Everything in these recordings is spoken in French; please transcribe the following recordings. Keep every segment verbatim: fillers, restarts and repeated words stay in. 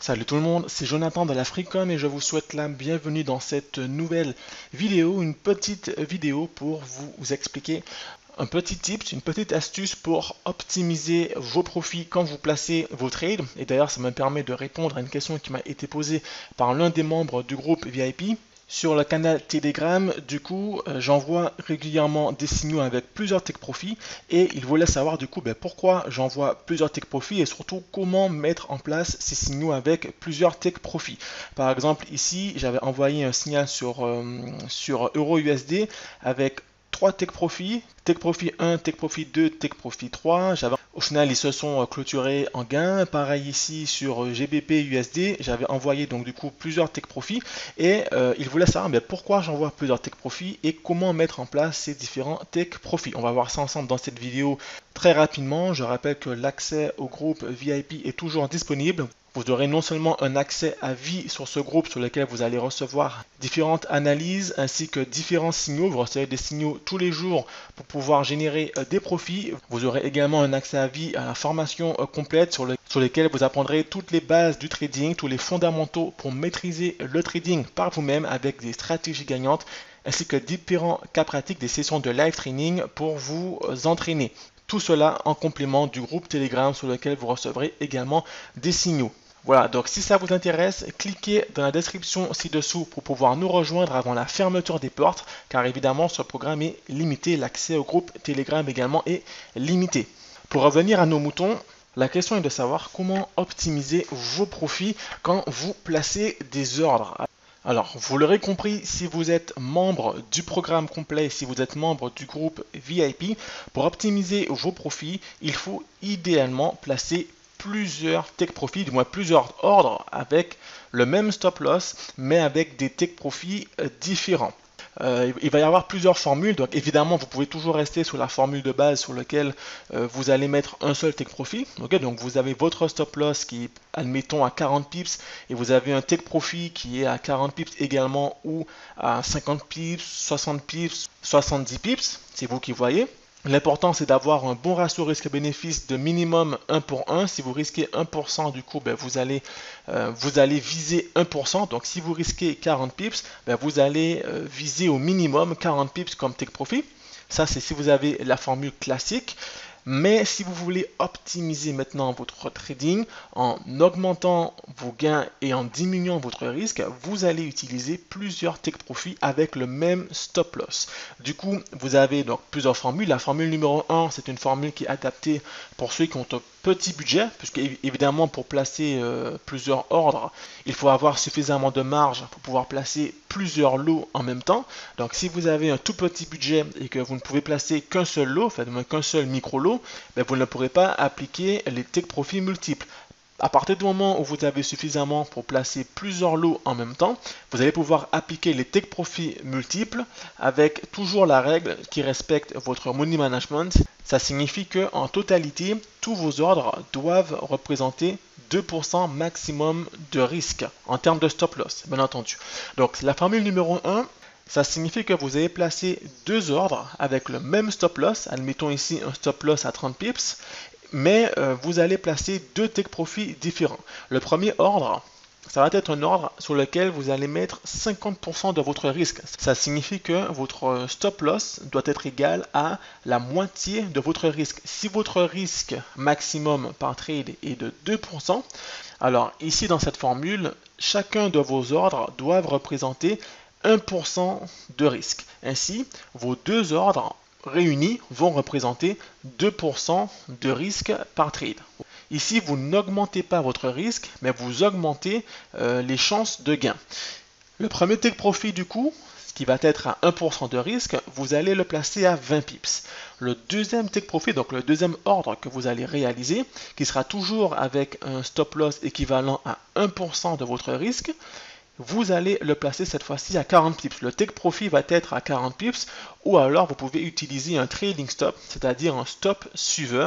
Salut tout le monde, c'est Jonathan de la Freecom et je vous souhaite la bienvenue dans cette nouvelle vidéo, une petite vidéo pour vous expliquer un petit tips, une petite astuce pour optimiser vos profits quand vous placez vos trades. Et d'ailleurs, ça me permet de répondre à une question qui m'a été posée par l'un des membres du groupe V I P. Sur le canal Telegram, du coup, euh, j'envoie régulièrement des signaux avec plusieurs take profits et il voulait savoir du coup ben, pourquoi j'envoie plusieurs take profits et surtout comment mettre en place ces signaux avec plusieurs take profits. Par exemple, ici, j'avais envoyé un signal sur, euh, sur Euro U S D avec trois take profits, take profit un, take profit deux, take profit trois. J'avais, au final, ils se sont clôturés en gain. Pareil ici sur G B P U S D, j'avais envoyé donc du coup plusieurs take profits et euh, ils voulaient savoir mais pourquoi j'envoie plusieurs take profits et comment mettre en place ces différents take profits. On va voir ça ensemble dans cette vidéo très rapidement. Je rappelle que l'accès au groupe V I P est toujours disponible. Vous aurez non seulement un accès à vie sur ce groupe sur lequel vous allez recevoir différentes analyses ainsi que différents signaux. Vous recevez des signaux tous les jours pour pouvoir générer des profits. Vous aurez également un accès à vie à la formation complète sur, le, sur lesquelles vous apprendrez toutes les bases du trading, tous les fondamentaux pour maîtriser le trading par vous-même avec des stratégies gagnantes ainsi que différents cas pratiques, des sessions de live training pour vous entraîner. Tout cela en complément du groupe Telegram sur lequel vous recevrez également des signaux. Voilà, donc si ça vous intéresse, cliquez dans la description ci-dessous pour pouvoir nous rejoindre avant la fermeture des portes, car évidemment ce programme est limité, l'accès au groupe Telegram également est limité. Pour revenir à nos moutons, la question est de savoir comment optimiser vos profits quand vous placez des ordres. Alors, vous l'aurez compris, si vous êtes membre du programme complet, si vous êtes membre du groupe V I P, pour optimiser vos profits, il faut idéalement placer plusieurs take profits, du moins plusieurs ordres avec le même stop loss, mais avec des take profits différents. Euh, il va y avoir plusieurs formules, donc évidemment vous pouvez toujours rester sur la formule de base sur laquelle euh, vous allez mettre un seul take profit. Okay, donc vous avez votre stop loss qui est admettons à quarante pips et vous avez un take profit qui est à quarante pips également ou à cinquante pips, soixante pips, soixante-dix pips, c'est vous qui voyez. L'important c'est d'avoir un bon ratio risque-bénéfice de minimum un pour un. Si vous risquez un pour cent du coup, ben, vous, allez, euh, vous allez viser un pour cent. Donc si vous risquez quarante pips, ben, vous allez euh, viser au minimum quarante pips comme take profit. Ça c'est si vous avez la formule classique. Mais si vous voulez optimiser maintenant votre trading en augmentant vos gains et en diminuant votre risque, vous allez utiliser plusieurs take profits avec le même stop loss. Du coup, vous avez donc plusieurs formules. La formule numéro un, c'est une formule qui est adaptée pour ceux qui ont un petit budget, puisque évidemment pour placer euh, plusieurs ordres, il faut avoir suffisamment de marge pour pouvoir placer plusieurs lots en même temps. Donc si vous avez un tout petit budget et que vous ne pouvez placer qu'un seul lot, enfin qu'un seul micro lot, ben vous ne pourrez pas appliquer les take profits multiples. À partir du moment où vous avez suffisamment pour placer plusieurs lots en même temps, vous allez pouvoir appliquer les take profits multiples avec toujours la règle qui respecte votre money management. Ça signifie que en totalité, tous vos ordres doivent représenter deux pour cent maximum de risque en termes de stop loss, bien entendu. Donc la formule numéro un, ça signifie que vous avez placé deux ordres avec le même stop loss, admettons ici un stop loss à trente pips, mais euh, vous allez placer deux take profits différents. Le premier ordre, ça va être un ordre sur lequel vous allez mettre cinquante pour cent de votre risque. Ça signifie que votre stop loss doit être égal à la moitié de votre risque. Si votre risque maximum par trade est de deux pour cent, alors ici dans cette formule, chacun de vos ordres doivent représenter un pour cent de risque. Ainsi, vos deux ordres réunis vont représenter deux pour cent de risque par trade. Ici, vous n'augmentez pas votre risque, mais vous augmentez euh, les chances de gain. Le premier take profit du coup, qui va être à un pour cent de risque, vous allez le placer à vingt pips. Le deuxième take profit, donc le deuxième ordre que vous allez réaliser, qui sera toujours avec un stop loss équivalent à un pour cent de votre risque, vous allez le placer cette fois-ci à quarante pips. Le take profit va être à quarante pips ou alors vous pouvez utiliser un trailing stop, c'est-à-dire un stop suiveur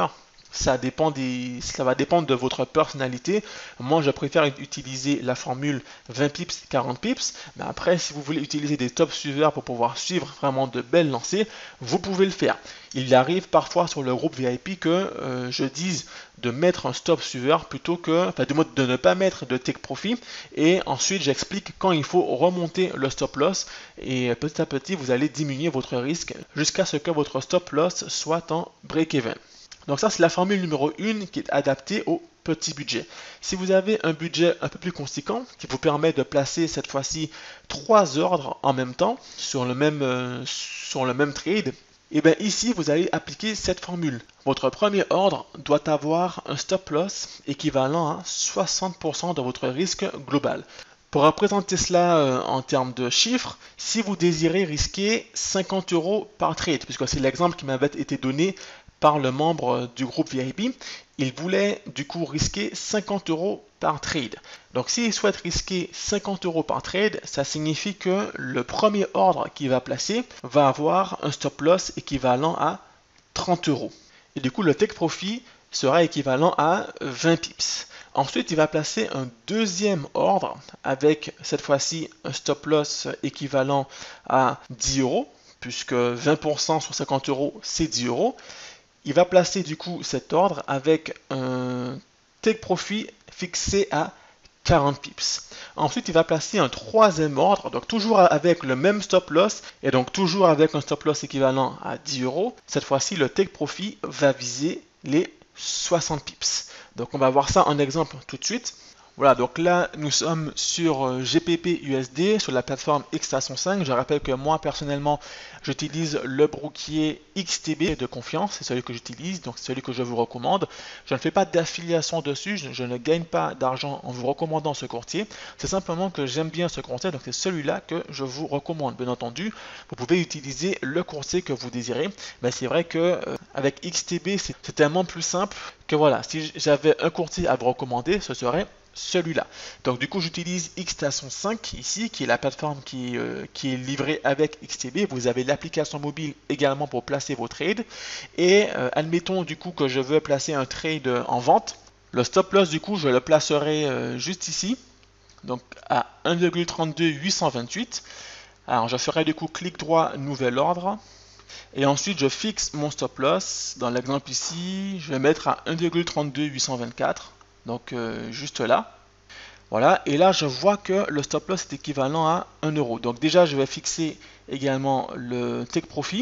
Ça dépend des, ça va dépendre de votre personnalité. Moi, je préfère utiliser la formule vingt pips, quarante pips. Mais après, si vous voulez utiliser des top suiveurs pour pouvoir suivre vraiment de belles lancées, vous pouvez le faire. Il arrive parfois sur le groupe V I P que euh, je dise de mettre un stop suiveur plutôt que, enfin, de, de ne pas mettre de take profit. Et ensuite, j'explique quand il faut remonter le stop loss. Et petit à petit, vous allez diminuer votre risque jusqu'à ce que votre stop loss soit en break-even. Donc ça, c'est la formule numéro un qui est adaptée au petit budget. Si vous avez un budget un peu plus conséquent, qui vous permet de placer cette fois-ci trois ordres en même temps sur le même, euh, sur le même trade, et bien ici, vous allez appliquer cette formule. Votre premier ordre doit avoir un stop loss équivalent à soixante pour cent de votre risque global. Pour représenter cela euh, en termes de chiffres, si vous désirez risquer cinquante euros par trade, puisque c'est l'exemple qui m'avait été donné par le membre du groupe V I P, il voulait du coup risquer cinquante euros par trade. Donc s'il souhaite risquer cinquante euros par trade, ça signifie que le premier ordre qu'il va placer va avoir un stop loss équivalent à trente euros. Et du coup le take profit sera équivalent à vingt pips. Ensuite, il va placer un deuxième ordre avec cette fois-ci un stop loss équivalent à dix euros, puisque vingt pour cent sur cinquante euros, c'est dix euros. Il va placer du coup cet ordre avec un take profit fixé à quarante pips. Ensuite, il va placer un troisième ordre, donc toujours avec le même stop loss et donc toujours avec un stop loss équivalent à dix euros. Cette fois-ci, le take profit va viser les soixante pips. Donc on va voir ça en exemple tout de suite. Voilà, donc là nous sommes sur G P P U S D sur la plateforme X Station cinq. Je rappelle que moi personnellement j'utilise le broquier X T B de confiance, c'est celui que j'utilise, donc c'est celui que je vous recommande. Je ne fais pas d'affiliation dessus, je, je ne gagne pas d'argent en vous recommandant ce courtier. C'est simplement que j'aime bien ce courtier, donc c'est celui-là que je vous recommande. Bien entendu, vous pouvez utiliser le courtier que vous désirez, mais c'est vrai que euh, avec X T B c'est tellement plus simple que voilà, si j'avais un courtier à vous recommander, ce serait celui-là. Donc du coup j'utilise X Station cinq ici, qui est la plateforme qui, euh, qui est livrée avec X T B. Vous avez l'application mobile également pour placer vos trades. Et euh, admettons du coup que je veux placer un trade en vente. Le stop loss du coup je le placerai euh, juste ici, donc à un virgule trente-deux huit cent vingt-huit. Alors je ferai du coup clic droit, nouvel ordre. Et ensuite je fixe mon stop loss. Dans l'exemple ici, je vais mettre à un virgule trente-deux huit cent vingt-quatre. Donc euh, juste là. Voilà, et là je vois que le stop loss est équivalent à un euro. Donc déjà je vais fixer également le take profit.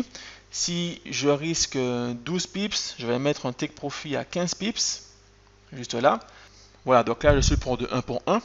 Si je risque douze pips, je vais mettre un take profit à quinze pips. Juste là. Voilà, donc là je suis pour de un pour un.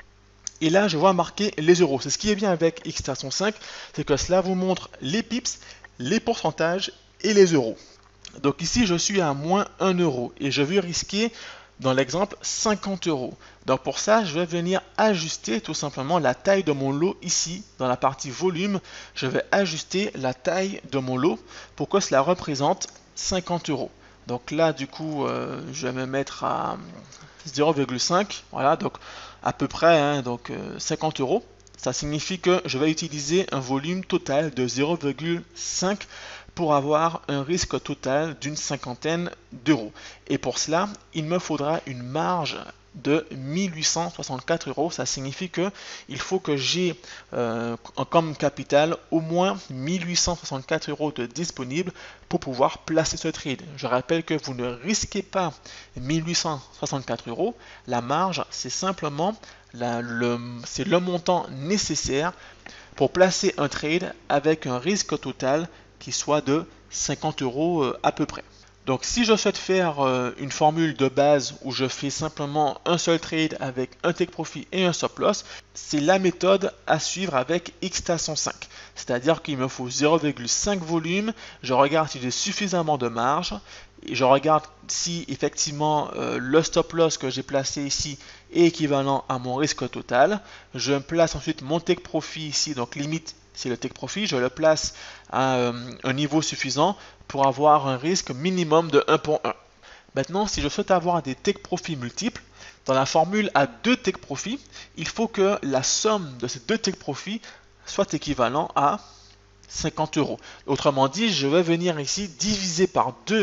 Et là je vois marquer les euros. C'est ce qui est bien avec X Station cinq, c'est que cela vous montre les pips, les pourcentages et les euros. Donc ici je suis à moins un euro et je veux risquer dans l'exemple cinquante euros. Donc pour ça, je vais venir ajuster tout simplement la taille de mon lot ici. Dans la partie volume, je vais ajuster la taille de mon lot pour que cela représente cinquante euros. Donc là, du coup, euh, je vais me mettre à zéro virgule cinq. Voilà, donc à peu près hein, donc, euh, cinquante euros. Ça signifie que je vais utiliser un volume total de zéro virgule cinq pour avoir un risque total d'une cinquantaine d'euros. Et pour cela, il me faudra une marge de mille huit cent soixante-quatre euros. Ça signifie que il faut que j'ai euh, comme capital au moins mille huit cent soixante-quatre euros de disponible pour pouvoir placer ce trade. Je rappelle que vous ne risquez pas mille huit cent soixante-quatre euros. La marge, c'est simplement la, le, c'est le montant nécessaire pour placer un trade avec un risque total qui soit de cinquante euros euh, à peu près. Donc si je souhaite faire euh, une formule de base où je fais simplement un seul trade avec un take profit et un stop loss, c'est la méthode à suivre avec X Station cinq. C'est-à-dire qu'il me faut zéro virgule cinq volume, je regarde si j'ai suffisamment de marge, et je regarde si effectivement euh, le stop loss que j'ai placé ici est équivalent à mon risque total. Je place ensuite mon take profit ici, donc limite c'est le take profit, je le place à euh, un niveau suffisant pour avoir un risque minimum de un pour un. Maintenant, si je souhaite avoir des take profit multiples, dans la formule à deux take profit, il faut que la somme de ces deux take profit soit équivalent à cinquante euros. Autrement dit, je vais venir ici diviser par deux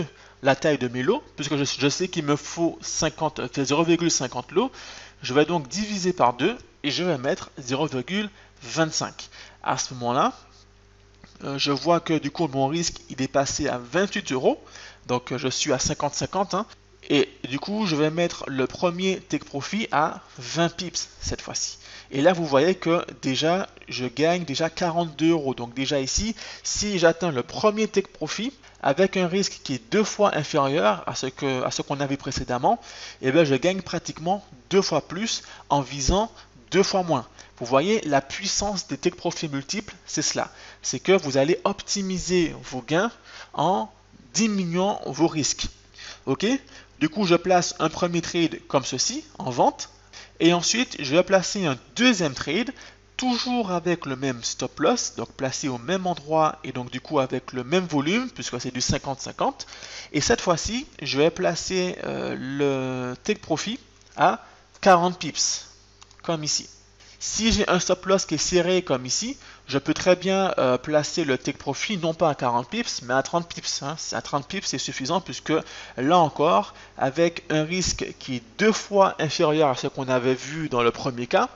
la taille de mes lots, puisque je, je sais qu'il me faut cinquante, zéro virgule cinquante lots. Je vais donc diviser par deux et je vais mettre zéro virgule vingt-cinq. À ce moment-là, euh, je vois que du coup mon risque il est passé à vingt-huit euros. Donc euh, je suis à cinquante cinquante. Hein, et du coup, je vais mettre le premier take profit à vingt pips cette fois-ci. Et là, vous voyez que déjà, je gagne déjà quarante-deux euros. Donc déjà ici, si j'atteins le premier take profit avec un risque qui est deux fois inférieur à ce que à ce qu'on avait précédemment, eh bien, je gagne pratiquement deux fois plus en visant deux fois moins. Vous voyez, la puissance des take profit multiples, c'est cela. C'est que vous allez optimiser vos gains en diminuant vos risques. Ok? Du coup, je place un premier trade comme ceci, en vente. Et ensuite, je vais placer un deuxième trade, toujours avec le même stop loss, donc placé au même endroit et donc du coup avec le même volume, puisque c'est du cinquante cinquante. Et cette fois-ci, je vais placer euh, le take profit à quarante pips, comme ici. Si j'ai un stop loss qui est serré comme ici, je peux très bien euh, placer le take profit non pas à quarante pips, mais à trente pips. Hein. À trente pips, c'est suffisant puisque là encore, avec un risque qui est deux fois inférieur à ce qu'on avait vu dans le premier cas,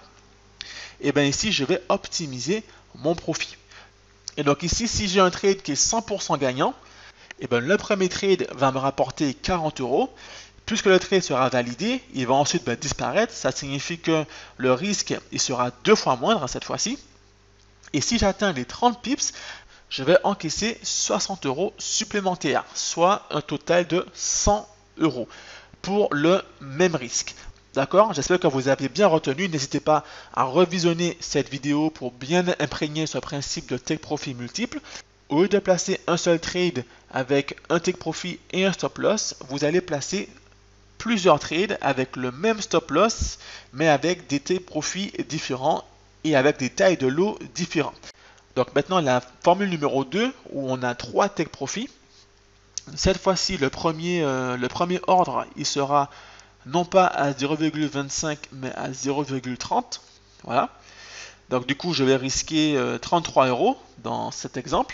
et bien ici, je vais optimiser mon profit. Et donc ici, si j'ai un trade qui est cent pour cent gagnant, et bien le premier trade va me rapporter quarante euros. Puisque le trade sera validé, il va ensuite ben, disparaître. Ça signifie que le risque il sera deux fois moindre cette fois-ci. Et si j'atteins les trente pips, je vais encaisser soixante euros supplémentaires, soit un total de cent euros pour le même risque. D'accord? J'espère que vous avez bien retenu. N'hésitez pas à revisionner cette vidéo pour bien imprégner ce principe de take profit multiple. Au lieu de placer un seul trade avec un take profit et un stop loss, vous allez placer plusieurs trades avec le même stop loss, mais avec des take profits différents et avec des tailles de lots différents. Donc maintenant, la formule numéro deux, où on a trois take profits. Cette fois-ci, le premier, euh, le premier ordre, il sera non pas à zéro virgule vingt-cinq, mais à zéro virgule trente. Voilà. Donc du coup, je vais risquer euh, trente-trois euros dans cet exemple.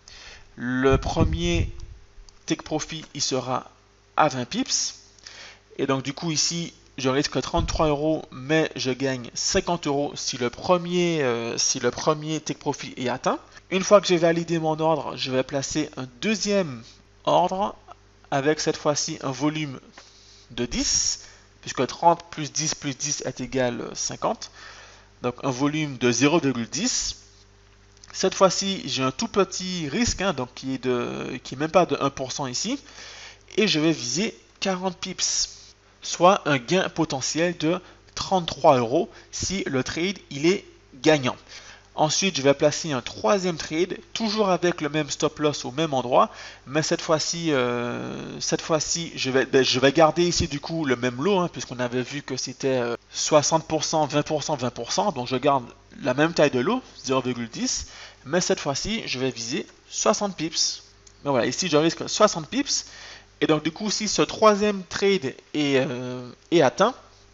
Le premier take profit, il sera à vingt pips. Et donc du coup ici, je risque trente-trois euros, mais je gagne cinquante euros si le premier, euh, si le premier take profit est atteint. Une fois que j'ai validé mon ordre, je vais placer un deuxième ordre avec cette fois-ci un volume de dix, puisque trente plus dix plus dix est égal à cinquante. Donc un volume de zéro virgule dix. Cette fois-ci, j'ai un tout petit risque, hein, donc qui est de, qui est même pas de un pour cent ici, et je vais viser quarante pips. Soit un gain potentiel de trente-trois euros si le trade il est gagnant. Ensuite, je vais placer un troisième trade, toujours avec le même stop loss au même endroit, mais cette fois-ci, euh, cette fois-ci, je vais, ben, je vais garder ici du coup le même lot, hein, puisqu'on avait vu que c'était euh, soixante pour cent, vingt pour cent, vingt pour cent, donc je garde la même taille de lot, zéro virgule dix, mais cette fois-ci, je vais viser soixante pips. Mais voilà, ici je risque soixante pips. Et donc du coup, si ce troisième trade est, euh, est atteint,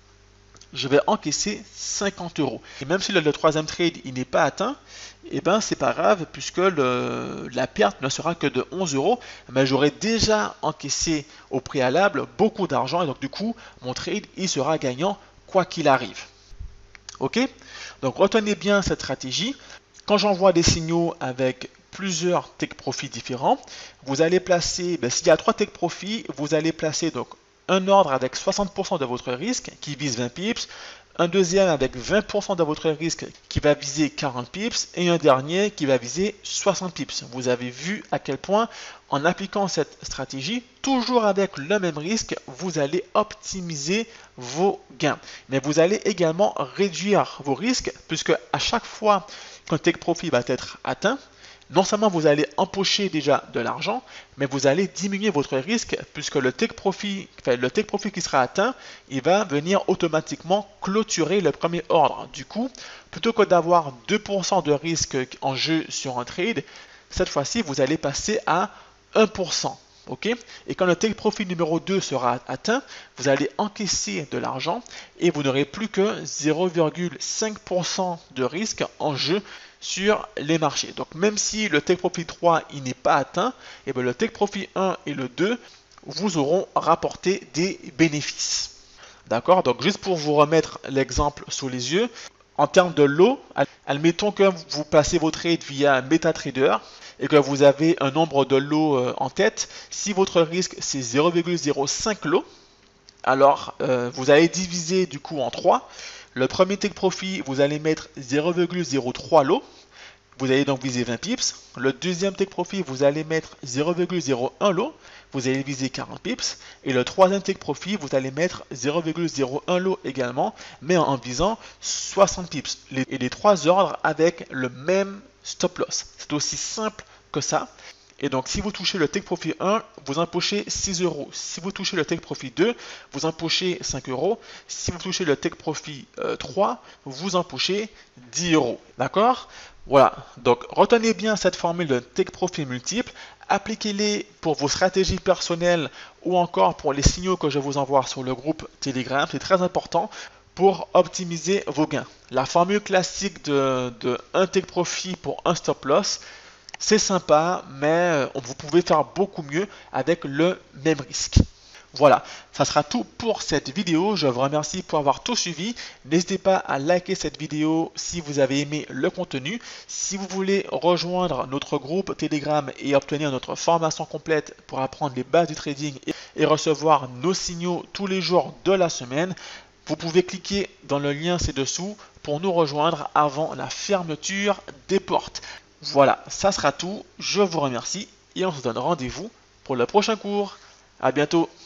je vais encaisser cinquante euros. Et même si le, le troisième trade il n'est pas atteint, et eh ben c'est pas grave puisque le, la perte ne sera que de onze euros. Mais j'aurai déjà encaissé au préalable beaucoup d'argent et donc du coup, mon trade il sera gagnant quoi qu'il arrive. Ok? Donc retenez bien cette stratégie. Quand j'envoie des signaux avec plusieurs take profits différents, vous allez placer, ben, s'il y a trois take profits, vous allez placer donc un ordre avec soixante pour cent de votre risque qui vise vingt pips, un deuxième avec vingt pour cent de votre risque qui va viser quarante pips et un dernier qui va viser soixante pips. Vous avez vu à quel point en appliquant cette stratégie, toujours avec le même risque, vous allez optimiser vos gains. Mais vous allez également réduire vos risques puisque à chaque fois qu'un take profit va être atteint, non seulement vous allez empocher déjà de l'argent, mais vous allez diminuer votre risque puisque le take profit, enfin, le take profit qui sera atteint, il va venir automatiquement clôturer le premier ordre. Du coup, plutôt que d'avoir deux pour cent de risque en jeu sur un trade, cette fois-ci, vous allez passer à un pour cent. Okay? Et quand le take profit numéro deux sera atteint, vous allez encaisser de l'argent et vous n'aurez plus que zéro virgule cinq pour cent de risque en jeu sur les marchés. Donc même si le take profit trois il n'est pas atteint, et bien le take profit un et le deux vous auront rapporté des bénéfices. D'accord? Donc juste pour vous remettre l'exemple sous les yeux, en termes de lot, admettons que vous placez vos trades via MetaTrader et que vous avez un nombre de lots en tête. Si votre risque c'est zéro virgule zéro cinq lots, alors euh, vous allez diviser du coup en trois. Le premier take profit, vous allez mettre zéro virgule zéro trois lots. Vous allez donc viser vingt pips. Le deuxième take profit, vous allez mettre zéro virgule zéro un lot. Vous allez viser quarante pips. Et le troisième take profit, vous allez mettre zéro virgule zéro un lot également, mais en visant soixante pips. Et les trois ordres avec le même stop loss. C'est aussi simple que ça. Et donc, si vous touchez le take profit un, vous empochez six euros. Si vous touchez le take profit deux, vous empochez cinq euros. Si vous touchez le take profit euh, trois, vous empochez dix euros. D'accord? Voilà. Donc, retenez bien cette formule de take profit multiple. Appliquez-les pour vos stratégies personnelles ou encore pour les signaux que je vous envoie sur le groupe Telegram. C'est très important pour optimiser vos gains. La formule classique de, de un take profit pour un stop loss, c'est sympa, mais vous pouvez faire beaucoup mieux avec le même risque. Voilà, ça sera tout pour cette vidéo. Je vous remercie pour avoir tout suivi. N'hésitez pas à liker cette vidéo si vous avez aimé le contenu. Si vous voulez rejoindre notre groupe Telegram et obtenir notre formation complète pour apprendre les bases du trading et recevoir nos signaux tous les jours de la semaine, vous pouvez cliquer dans le lien ci-dessous pour nous rejoindre avant la fermeture des portes. Voilà, ça sera tout. Je vous remercie et on se donne rendez-vous pour le prochain cours. À bientôt.